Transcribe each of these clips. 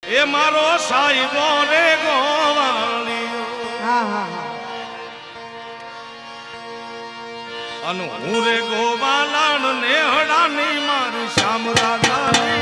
એ મારો સાહેબો રે ગોવાળિયો અનુ હું રે ગોવાલાણ નેહડાની મારી શ્યામ રાજાની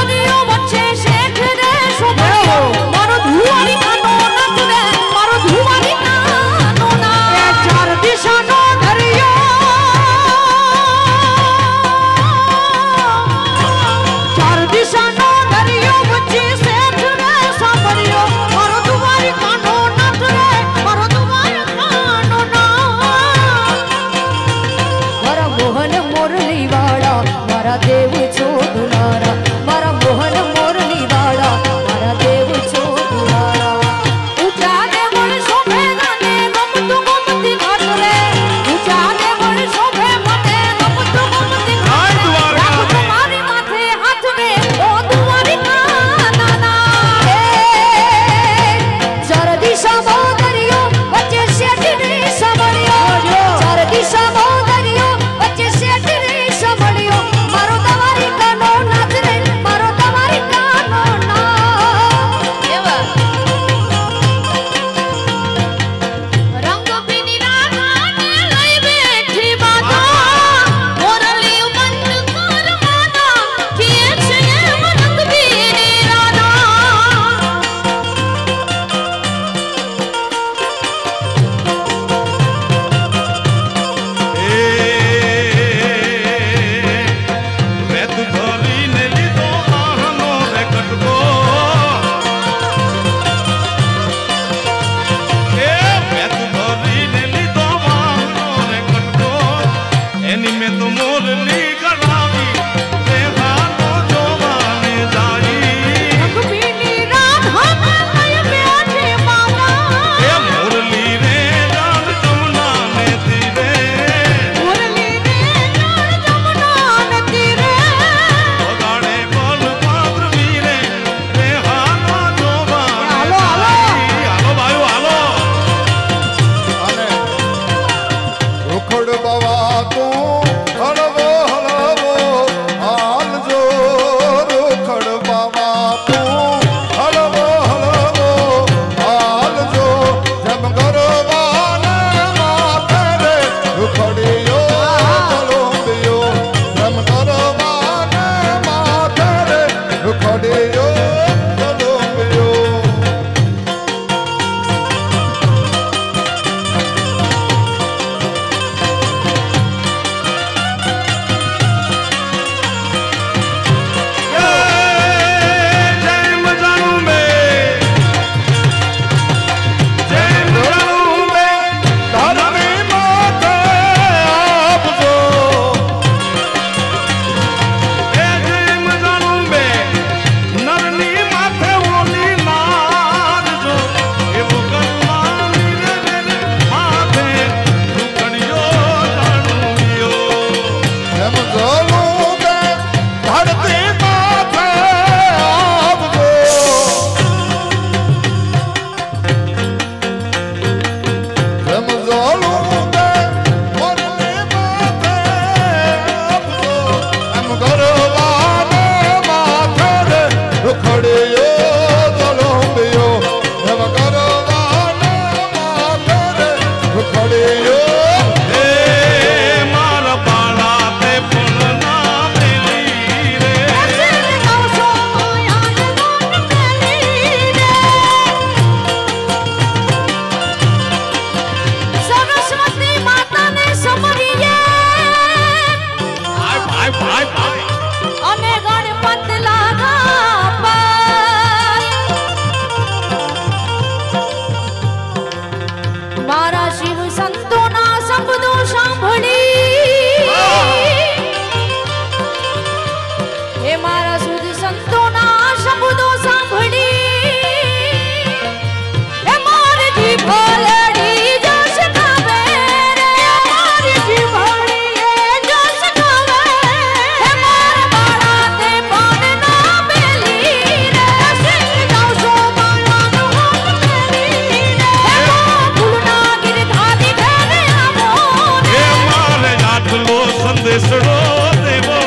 મારો ધુઆ મારા શિવ સંતોના શબ્દો સાંભળી હે મારા શુદ્ધ સંતોના શબ્દો સાંભળી હે મારી જીભ લડી જશ ગાવે રે મારી જીભ લડી જશ ગાવે હે મારા બાળા તે પણ ના બેલી રે સિંહ ગાવશો બાળાનો હાથ મેલી રે હે ફૂલના ગિરધારી ઘરે આવો હે મારે આટલો સંદેશડો દેવો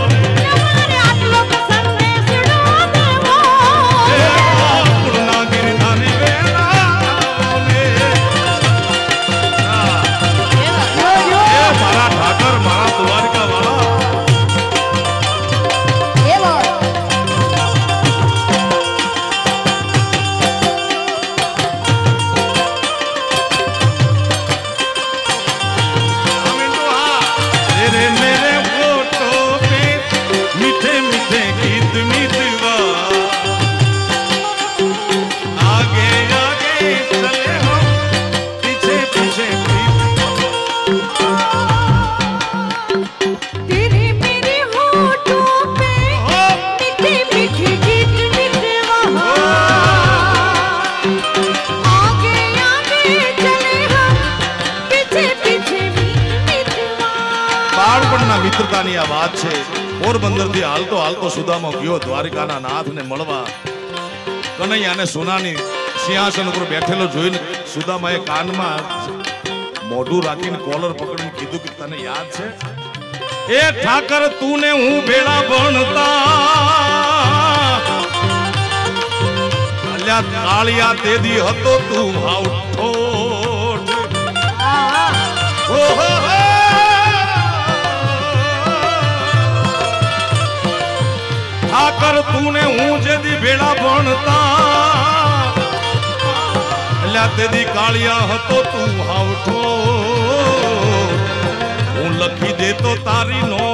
મિત્રતાની આ વાત છે. પોરબંદર થી હાલતો હાલતો સુદામો ગયો દ્વારિકાના નાથને મળવા. કનૈયાને સોનાની સિંહાસન ઉપર બેઠેલો જોઈને સુદામાએ કાનમાં મોઢું રાખીને કોલર પકડીને કીધું કે તને યાદ છે એ ઠાકર તું ને હું ભેળા ભણતા અલ્યા કાળિયા તેદી હતો તું ભાવ ઠોઠ ઓહો ઠાકર તું ને હું જેદી ભેળા ભણતા અલ્યા તેદી કાળિયા હતો તું હાવઠો હું લખી દેતો તારી નો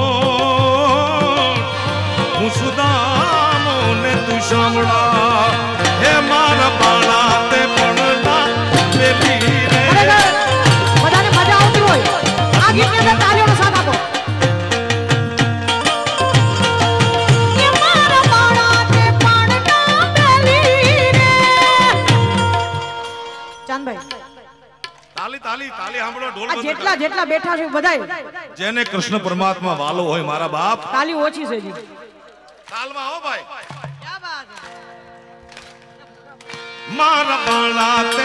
હું સુદામો ને તું સાંભળા હે મારા બાળા તે પણ ના પેલી રે બધાને મજા આવતી હોય આ ગીતને તાળીઓનો સાથ આપો. જેટલા જેટલા બેઠા છે બધાય જેને કૃષ્ણ પરમાત્મા વાલો હોય મારા બાપ તાલી ઓછી છે જી તાલમાં આવો ભાઈ ક્યા બાત મારા બાળા તે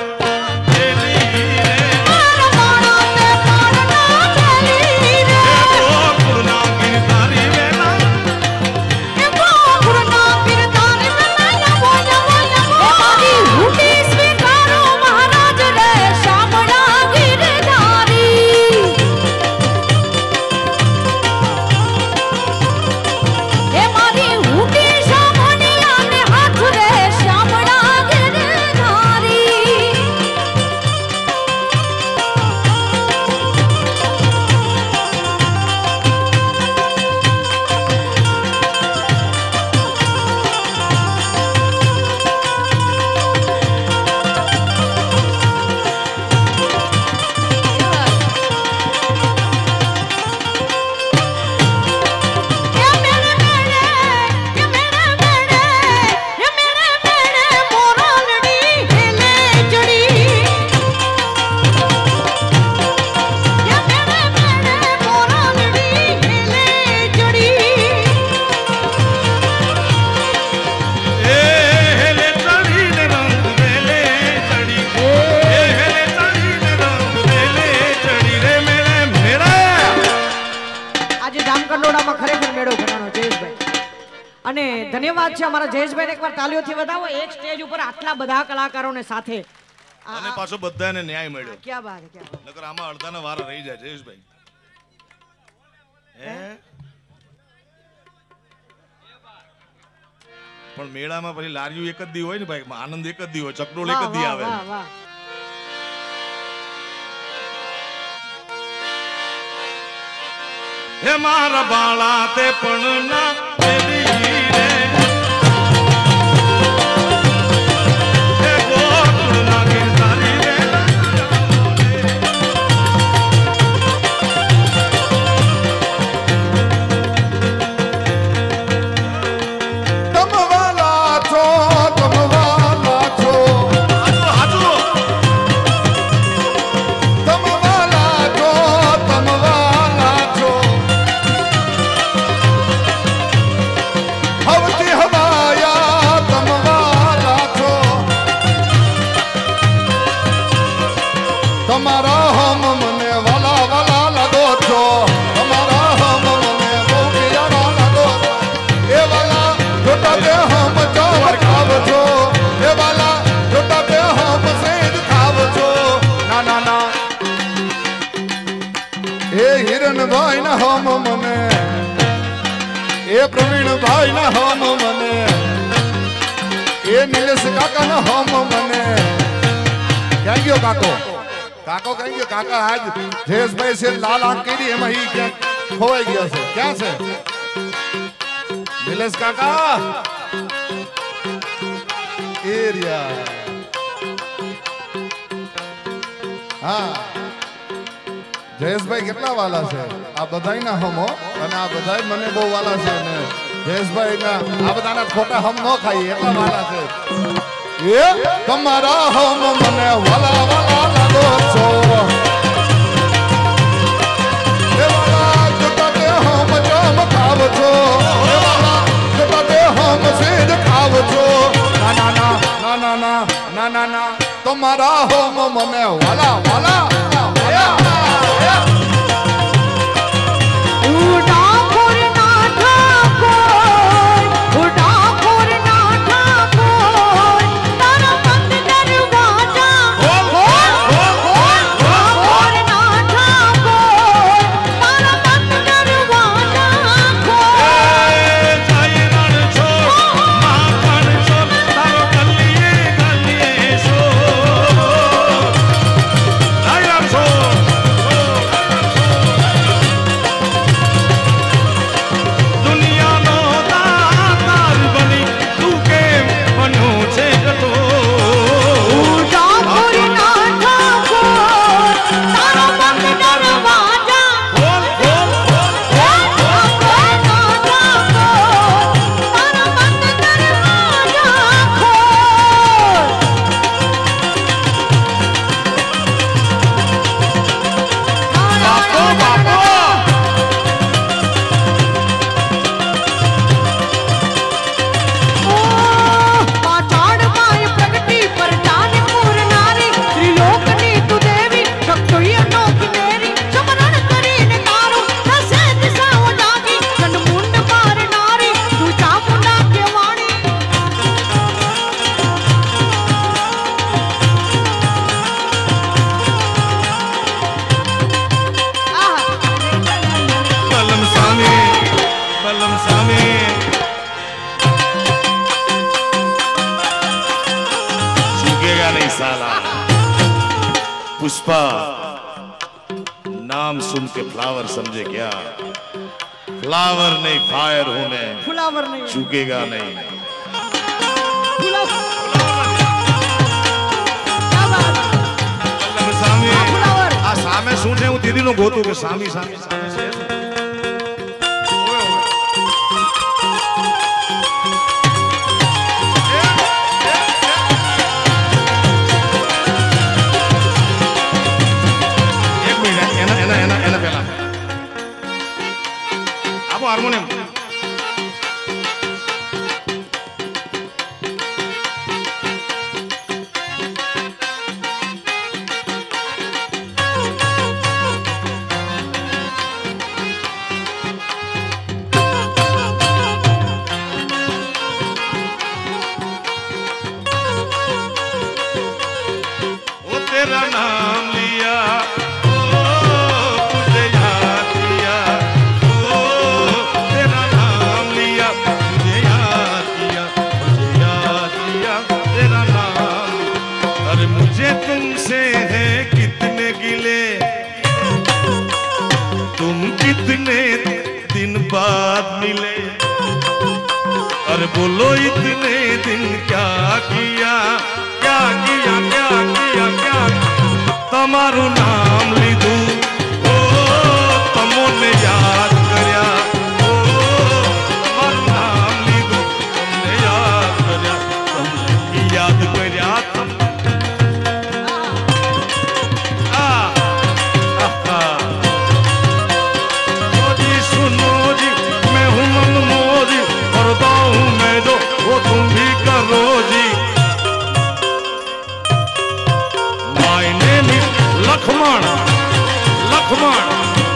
અને ધન્યવાદ છે અમારા જયેશભાઈને એકવાર તાલીઓથી વધાવો. એક સ્ટેજ ઉપર આટલા બધા કલાકારોને સાથે અને પાછો બધાને ન્યાય મળ્યો. ક્યાં બાત છે ક્યાં નકર આમાં અડધાના વાર રહી જાય જયેશભાઈ. પણ મેળામાં પછી લારીઓ એક જ દી હોય ને ભાઈ, આનંદ એક જ દી હોય, ચકડોળ એક જ દી આવે. હે મારા બાળા તે પણ ના હે ગોકુળ ના ગિરધારી રે તમારા હમ મને વાલા વાલા લાગો છો તમારા હમ મને બહુ યારા લાગો એ વાલા જોતા બે હમ ચાવર ખાવ છો એ વાલા જોતા બે હમ સેજ ખાવ છો ના ના ના એ હિરણભાઈ ના હમ મને એ પ્રવીણભાઈ ના હમ મને એ નિલેશ કાકા ના હમ મને ક્યાં ગયો કાકો કાકો ક્યાં ગયો કાકા આજ જયેશભાઈ છે લાલ આંખ કરી એમાં ઈ ક્યાં ખોવાઈ ગયા છે ક્યાં છે નિલેશ કાકા એરિયા હા જયેશભાઈ કેટલા વાલા છે આ બધાય ના હમ અને આ બધાય મને બહુ વાલા છે ને જયેશભાઈ ના આ બધાના ખોટા હમ ન ખાઈ એટલા વાલા છે એ તમારા હમ મને વાલા વાલા લાગો છો એ વાલા જોતા તે હમ જમ ખાવ છો એ વાલા જોતા તે હમ સેજ ખાવ છો ના ના ના ના ના ના ના ના ના તમારા હમ મને વાલા વાલા पुष्पा नाम सुन के फ्लावर समझे क्या फ्लावर नहीं फायर हूं मैं फ्लावर नहीं चूकेगा नहीं आ सामे सुने हूं दीदी नो गोतू के सामी सामी सामी से हार्मोनियम वो तेरा नाम लिया तुमसे है कितने गिले तुम कितने दिन बाद मिले अरे बोलो इतने दिन क्या किया क्या किया क्या किया क्या तमारू नाम लीधू ओ तमोने याद कर्या ओ तमारू नाम लीधू तुमने याद कर्या तुमने याद कर्या तुम भी करो जी my name is Lucknow Come on.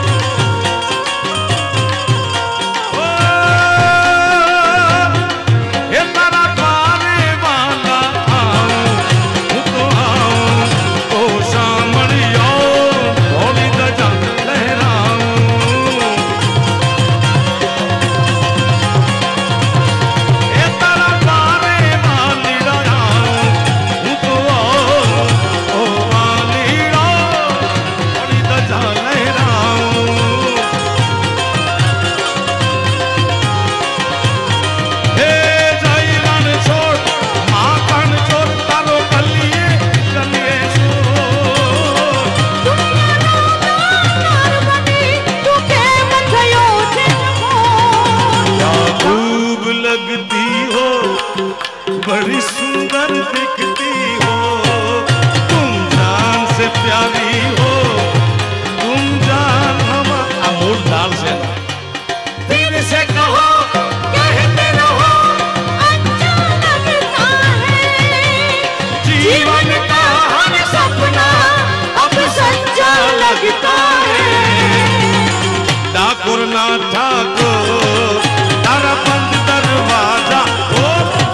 बड़ी सुंदर दिखती हो, तुम जान से प्यारी हो, तुम जान हमारा मूड डाल से दिल से कहो कहते रहो अच्छा लगता है, जीवन का हर सपना अब सच्चा लगता है। ठाकुर ना ठाकुर तारा बंद दरवाजा हो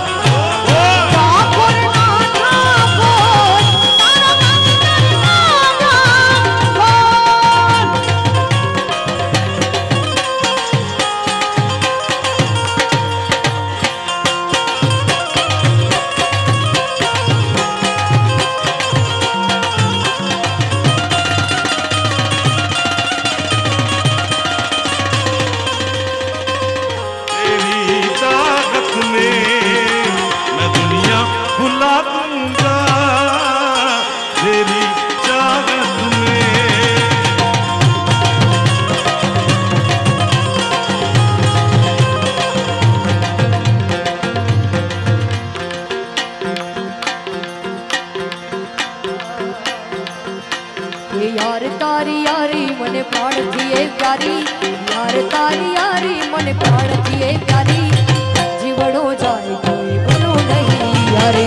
यार तारी यारी मने प्राण थिए प्यारी, यार तारी यारी मने प्राण थिए प्यारी, जीवड़ो जाए कोई बोलो नहीं यारी।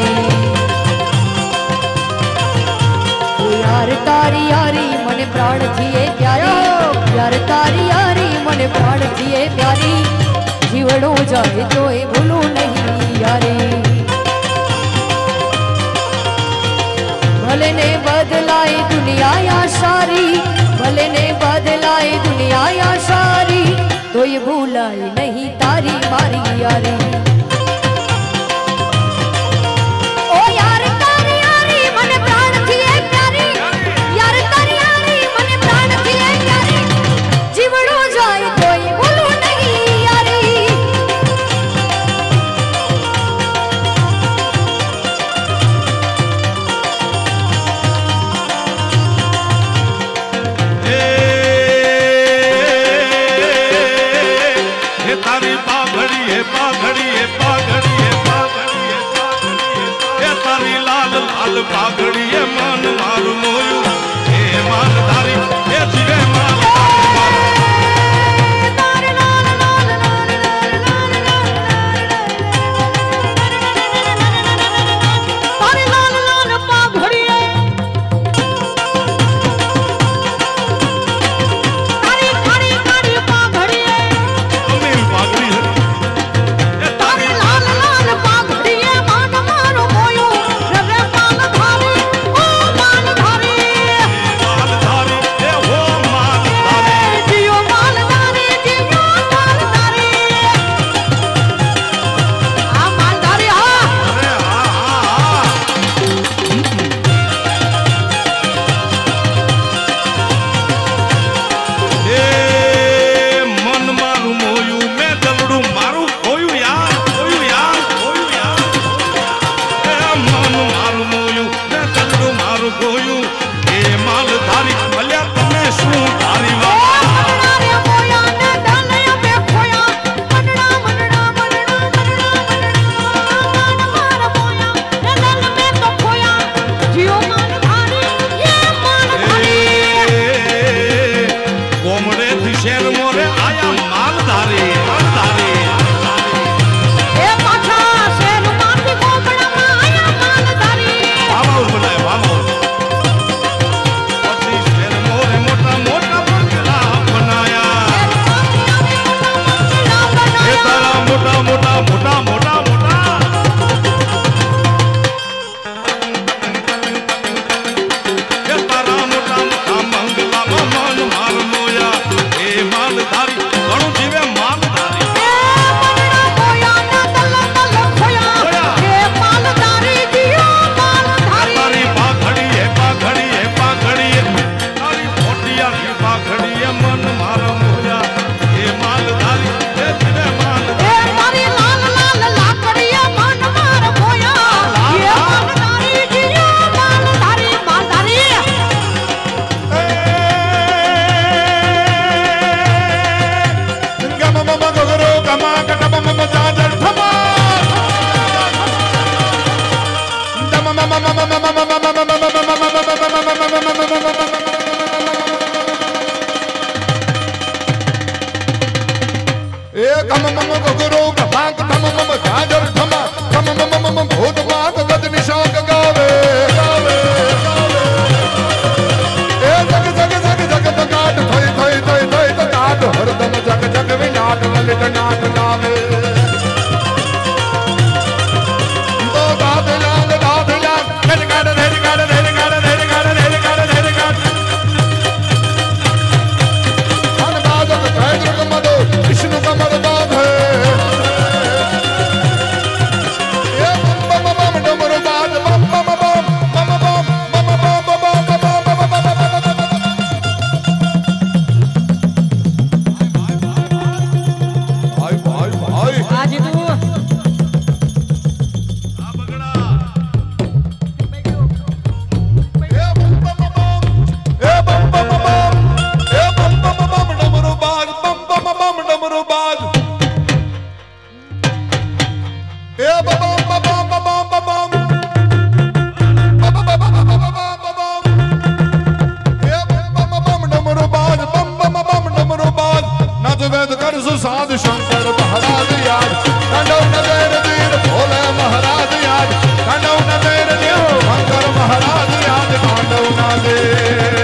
यार तारी यारी मने प्राण थिए प्यारी, यार तारी यारी मने प्राण थिए प्यारी, जीवड़ो जाए कोई बोलो नहीं यारी। भले ने बदलाई दुनिया या सारी, भले ने बदलाई दुनिया या सारी, तो ये भूलाई नहीं तारी मारी यारी। ओ यार तारी यारी मने प्राण थिए प्यारी, यार तारी यारी मने प्राण थिए प्यारी, जीवड़ो जाए कोई भूलो नहीं यारी। तारी पाघड़ी है पाघड़ी है पाघड़ी है पाघड़ी है पाघड़ी है तारी लाल लाल पाघड़ी है मन मारू मोयू हे मान धारी हे जीवे मान मोटा गम मम गुरु भाग धम मम झाजर धम गम मम मम भूत मात गद निशाक गावे ए जग जग जग जग तकाट थई थई थई थई तकाट हरदम जग जग विनाट ललित नाट गावे तो गाद लाल धर गाड धर गाड धर गाड धर गाड धर गाड धर गाड अन बाजक धैर्य मदो विष्णु कमल बाध ये बम बम बम डमरू बाज बम बम बम बम बम बम बम भाई भाई भाई आज तू साध शंकर महाराज याद कंडव नदेर वीर भोले महाराज याद कंडव नदेर देव शंकर महाराज याद कांडव नदेर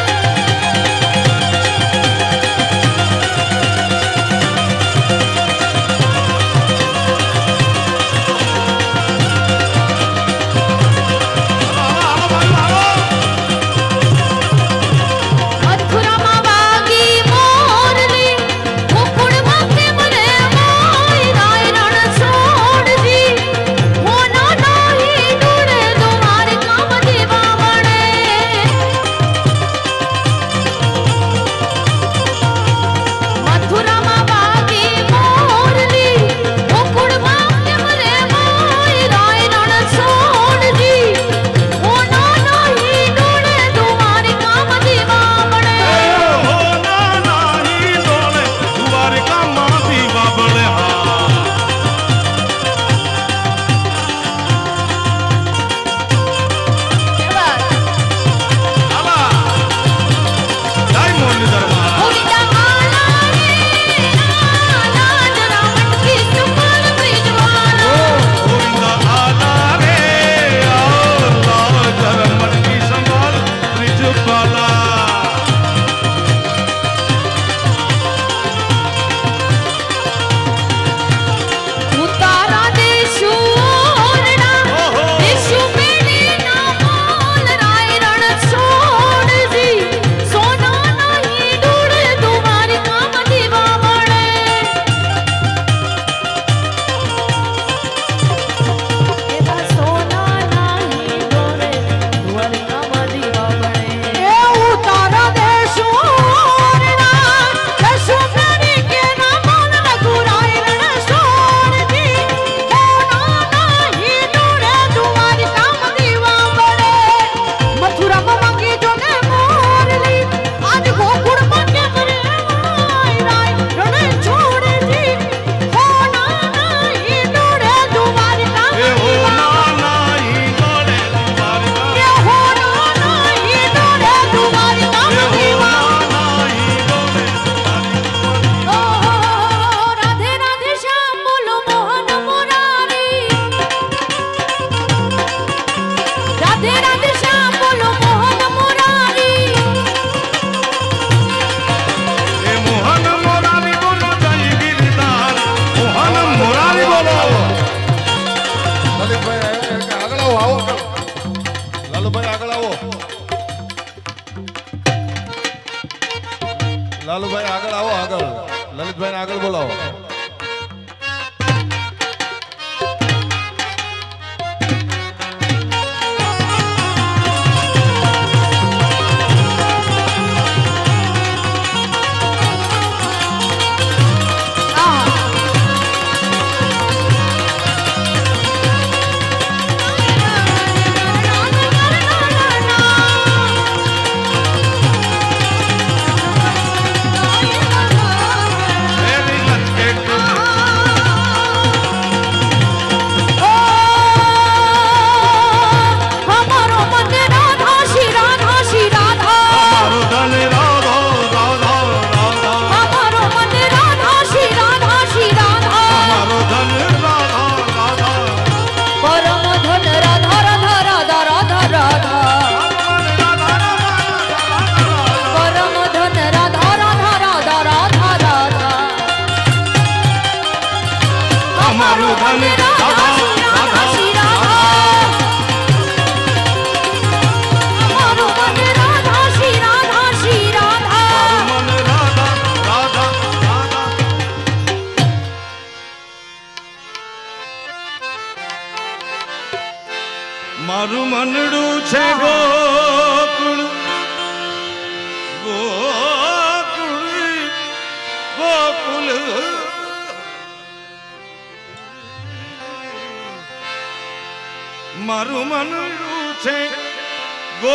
લાલુભાઈ આગળ આવો આગળ લલિતભાઈ આગળ બોલાવો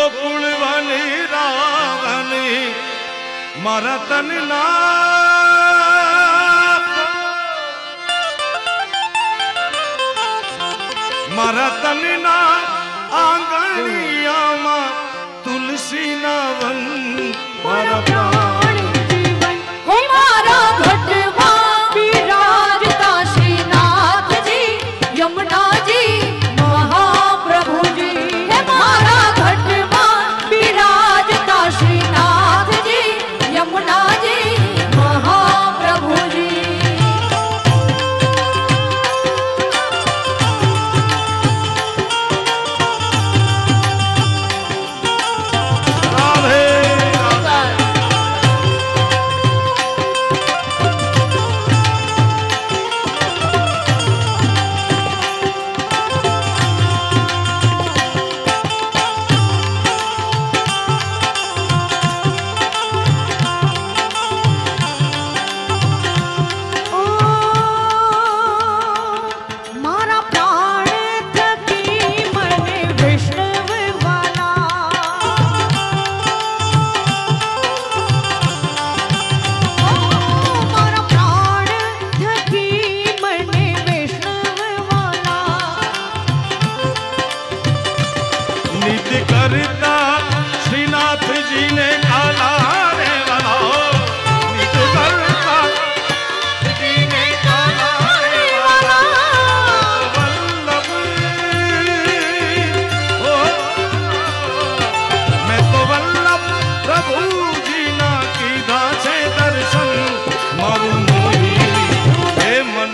गोकुल वनी रावनी मारा तन ना मारा तन ना आंगणिया मां तुलसी ना वन मारा प्राण जीवन हमारा घटवा विराजता श्रीनाथ जी यमुना जी महाप्रभु जी हमारा घटवा विराजता श्रीनाथ जी यमुना जी महाप्रभु जी करता श्रीनाथ जी ने काला रे वाला नित करता जी ने काला रे वाला वल्लभ ओ मैं तो वल्लभ प्रभु जी ना कीधा छे दर्शन मारू मोही हे मन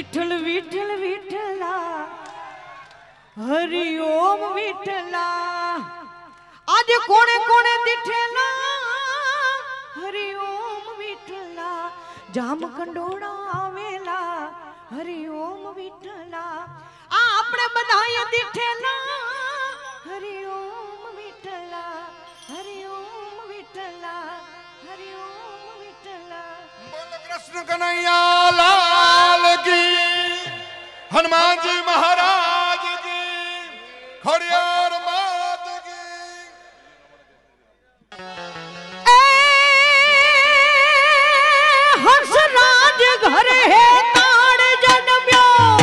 विठल विठल विठला हरि ओम विठला आज कोणे कोणे दिठेला हरि ओम विठला जाम कंडोड़ा आवेला हरि ओम विठला आ अपने बधाई दिठेला हरि ओम विठला हरि ओम विठला हरि ओम विठला बोल कृष्ण कन्हैया लाल की हनुमान जी महाराज की खड़ियार मात की हंसराज घर है ताड़ जन्म्यो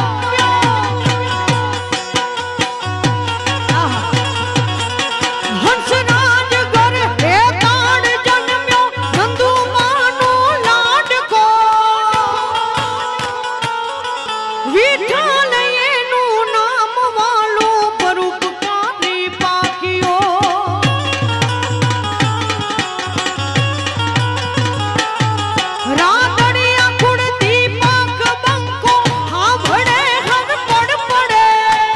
हंसराज घर है ताड़ जन्म्यो नंदू मानो लाड को विठल एनु नाम वालो परोपकारी पाकियो रातड़िया कुड़ दीपक बंको हाँ भड़े हर पड़ पड़े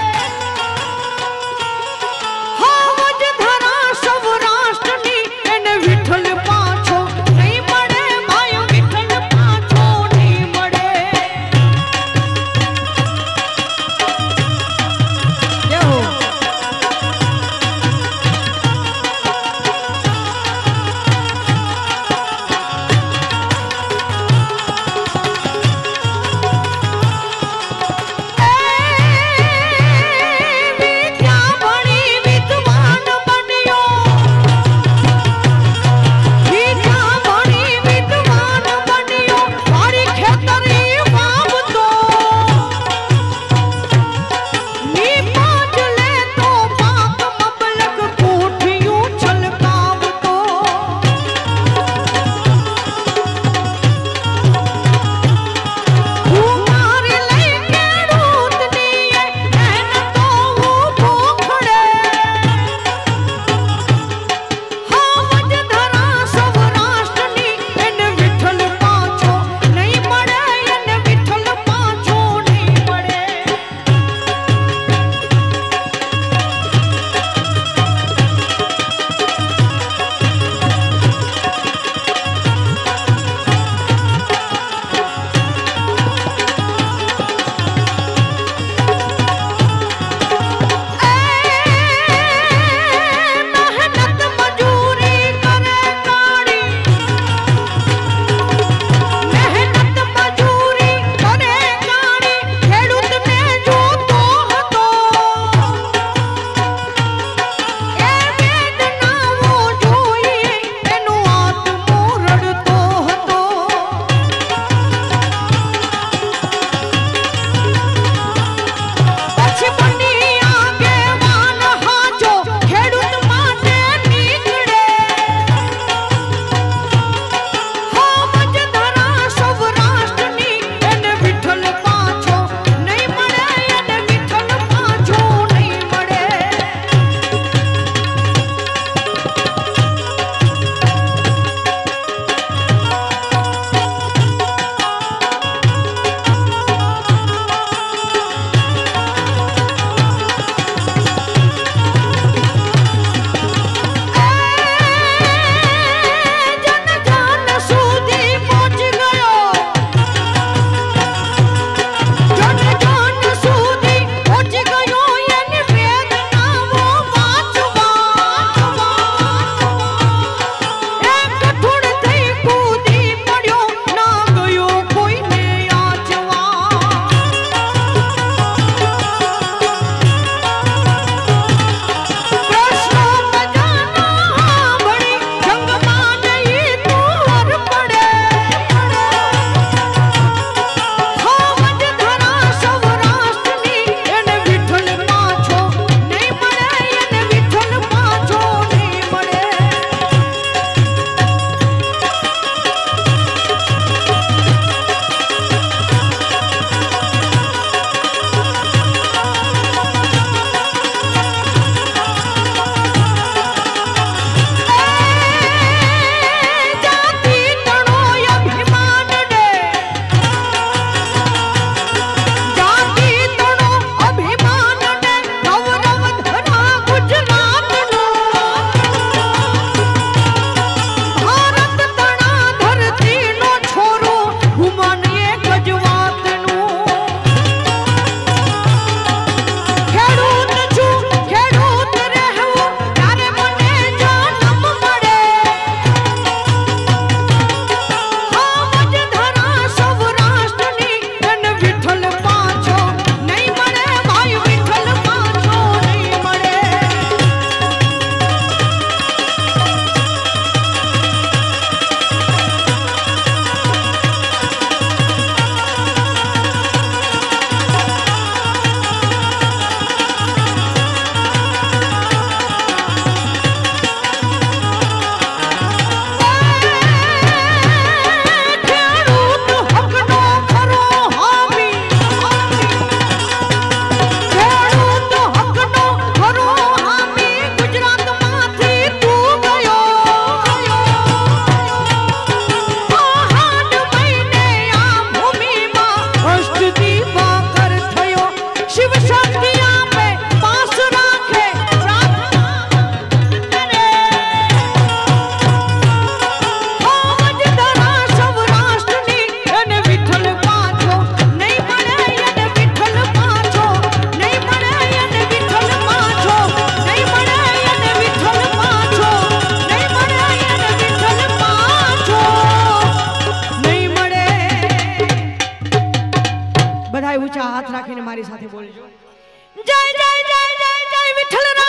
हाँ वज धरा सब राष्ट्रनी एने विठल पाछो नहीं मड़े भाई विठल पाछो नहीं मड़े બધાય ઊંચા હાથ રાખીને મારી સાથે બોલજો જય જય જય જય જય વિઠ્ઠલ